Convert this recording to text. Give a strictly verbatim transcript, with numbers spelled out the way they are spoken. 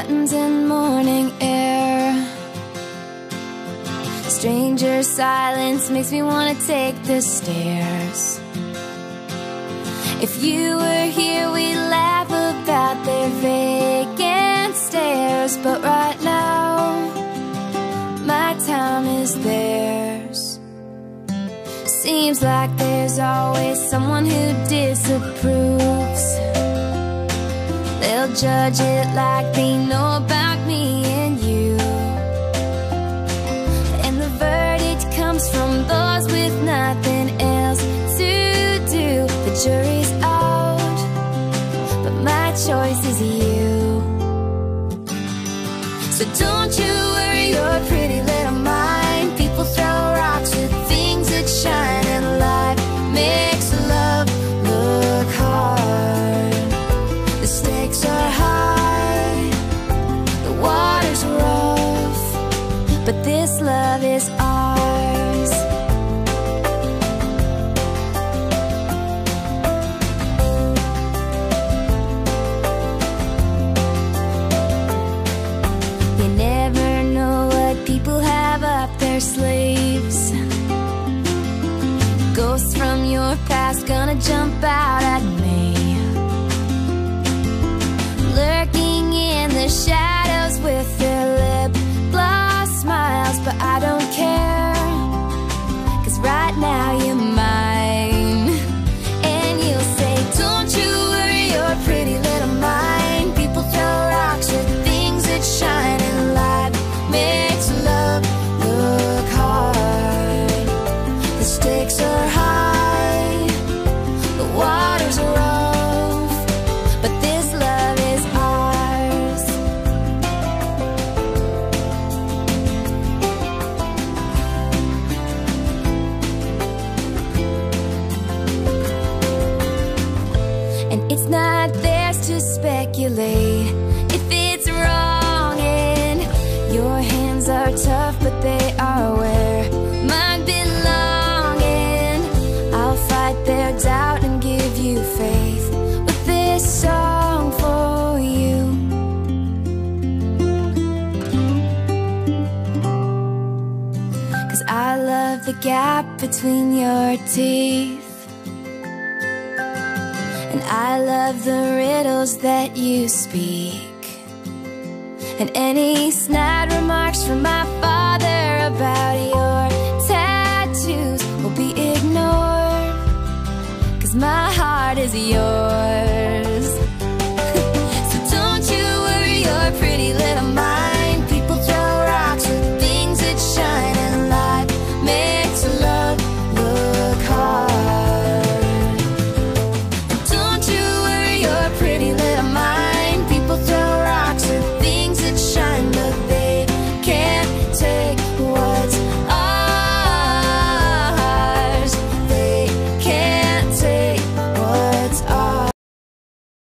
buttons and morning air. Stranger silence makes me wanna take the stairs. If you were here, we'd laugh about their vacant stares. But right now, my time is theirs. Seems like there's always someone who disapproves. They'll judge it like they know about me and you. And the verdict comes from those with nothing else to do. The jury's out, but my choice is you. So don't you worry your pretty little mind. People throw rocks at things that shine, and life makes love look hard. The stakes are high, the water's rough, but this love is ours. You never know what people have up their sleeves. Ghosts from your past gonna jump out at me, lurking in the shadows with their lip gloss smiles. But I don't care, 'cause right now you're mine. And you'll say, don't you worry your pretty little mind. People throw rocks at things that shine, and light makes love look hard. The stakes are high, the water's rough, but this love is ours. And it's not theirs to speculate if it's wrong, and your hands are tough, but they are where mine belong. And I'll fight their doubt and give you faith with this song for you. 'Cause I love the gap between your teeth, and I love the riddles that you speak, and any snide remarks from my father about your tattoos will be ignored, 'cause my heart is yours.